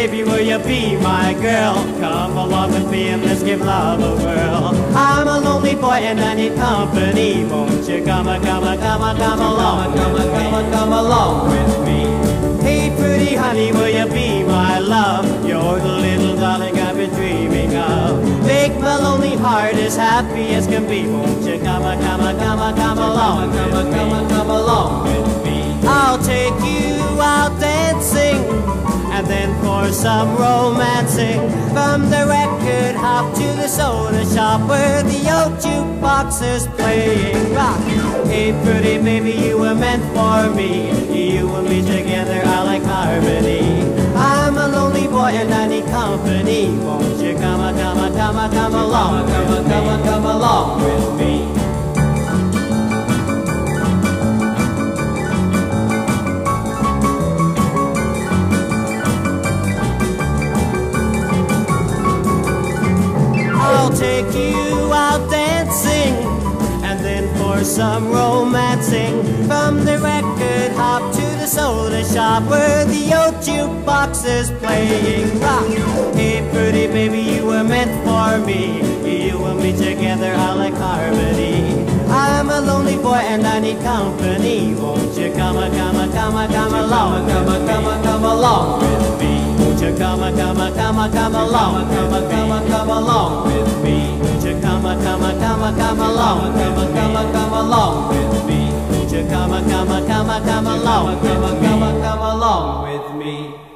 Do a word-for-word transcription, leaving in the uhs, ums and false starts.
baby, will you be my girl? Come along with me and let's give love a whirl. I'm a lonely boy and I need company. Won't you come, a come, a come, a come along, come, a come, a come along with me? Hey, pretty honey, will you be my love? You're the little darling I've been dreaming of. Make my lonely heart as happy as can be. Won't you come, a come, a come, a come along, come, a come, a come along with me? I'll take you out dancing, and then for some romancing, from the record hop to the soda shop where the old jukebox is playing rock. Hey, pretty baby, you were meant for me. You and me together, I like harmony. I'm a lonely boy and I need company. Won't you come, a come, a come, a come along, come, a come, a come along with me? I'll take you out dancing, and then for some romancing, from the record hop to the soda shop where the old jukebox is playing rock. Hey, pretty baby, you were meant for me. You and me together, I like harmony. I'm a lonely boy and I need company. Won't you come, a come, a come, a come along, come, a come, a come along with me? Won't you come, a come, a come, a come along, come, a come, a come along with me? Won't you come, a come, a come, a come along, come, a come, a come along with me? Won't you come, a come, a come, a come along, come, a come, a come along with me?